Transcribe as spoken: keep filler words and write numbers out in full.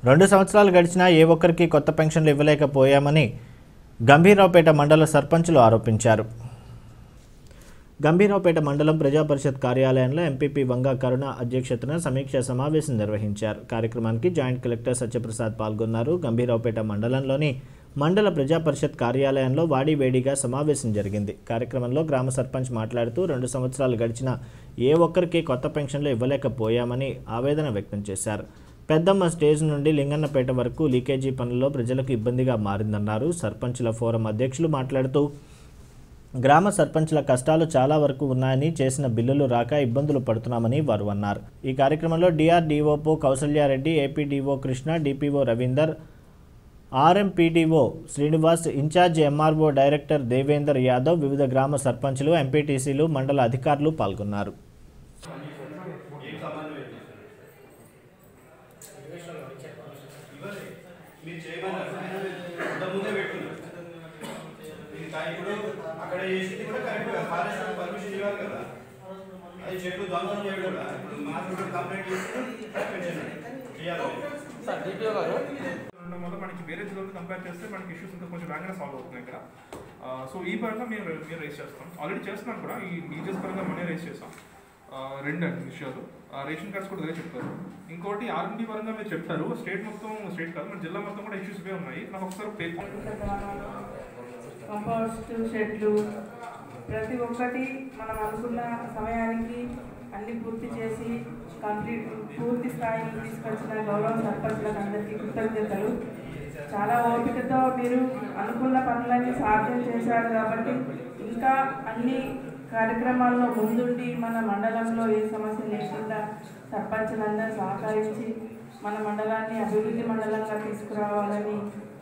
రెండు సంవత్సరాలు గడిచినా ఏ ఒక్కరికి కొత్త పెన్షన్లు ఇవ్వలేకపోయామని గంభీరావుపేట మండల సర్పంచులు ఆరోపించారు. గంభీరావుపేట మండలం ప్రజాపరిషత్ కార్యాలయంలో ఎంపీపీ వంగా కరుణ అధ్యక్షతన సమీక్షా సమావేశం నిర్వహించారు. కార్యక్రమానికి జాయింట్ కలెక్టర్ సత్యప్రసాద్ పాల్గొన్నారు. గంభీరావుపేట మండలంలోని మండల ప్రజాపరిషత్ కార్యాలయంలో వాడివేడిగా సమావేశం జరిగింది. కార్యక్రమంలో గ్రామ సర్పంచ్ మాట్లాడుతూ రెండు సంవత్సరాలు గడిచినా ఏ ఒక్కరికి కొత్త పెన్షన్లు ఇవ్వలేకపోయామని ఆవేదన వ్యక్తం చేశారు. పెద్దమ్మ స్టేజ్ నుండి లింగన్నపేట వరకు లీకేజీ పనుల్లో ప్రజలకు ఇబ్బందిగా మారిందన్నారు. సర్పంచుల ఫోరం అధ్యక్షులు మాట్లాడుతూ గ్రామ సర్పంచ్ల కష్టాలు చాలా వరకు ఉన్నాయని, చేసిన బిల్లులు రాక ఇబ్బందులు పడుతున్నామని వారు అన్నారు. ఈ కార్యక్రమంలో డిఆర్డీఓపో Kausalya Reddy, APDO Krishna, DPO Ravinder, RMPDO Srinivas, incharge MRO director Devender Yadav, వివిధ గ్రామ సర్పంచులు, ఎంపీటీసీలు, మండల అధికారులు పాల్గొన్నారు. మనకి వేరే జిల్లాతో కంపేర్ చేస్తే మనకి ఇష్యూస్ ఇంకా కొంచెం వేగంగా సాల్వ్ అవుతున్నాయి ఇక్కడ. సో ఈ పరంగా మేము మేము రేస్ చేస్తాం, ఆల్రెడీ చేస్తున్నాం కూడా. ఈ డీజెస్ పరంగా మనీ రేస్ చేస్తాం. రెండు అండి విషయాలు. రేషన్ కార్డ్స్ కూడా అదే చెప్తారు. ఇంకోటి ఆర్ఎండి పరంగా మీరు చెప్తారు. స్టేట్ మొత్తం స్టేట్ కాదు, మన జిల్లా మొత్తం కూడా ఇష్యూస్ ఇవే ఉన్నాయి. నాకు ఒకసారి కంపోస్ట్ షెడ్లు ప్రతి ఒక్కటి మనం అనుకున్న సమయానికి అన్ని పూర్తి చేసి కంప్లీట్ పూర్తి స్థాయికి తీసుకొచ్చిన గౌరవ సర్పంచులకు అందరికీ కృతజ్ఞతలు. చాలా ఓపికతో మీరు అనుకున్న పనులన్నీ సాధ్యం చేశారు కాబట్టి ఇంకా అన్ని కార్యక్రమాల్లో ముందుండి మన మండలంలో ఏ సమస్య లేకుండా సర్పంచులందరూ సహకరించి మన మండలాన్ని అభివృద్ధి మండలంగా తీసుకురావాలని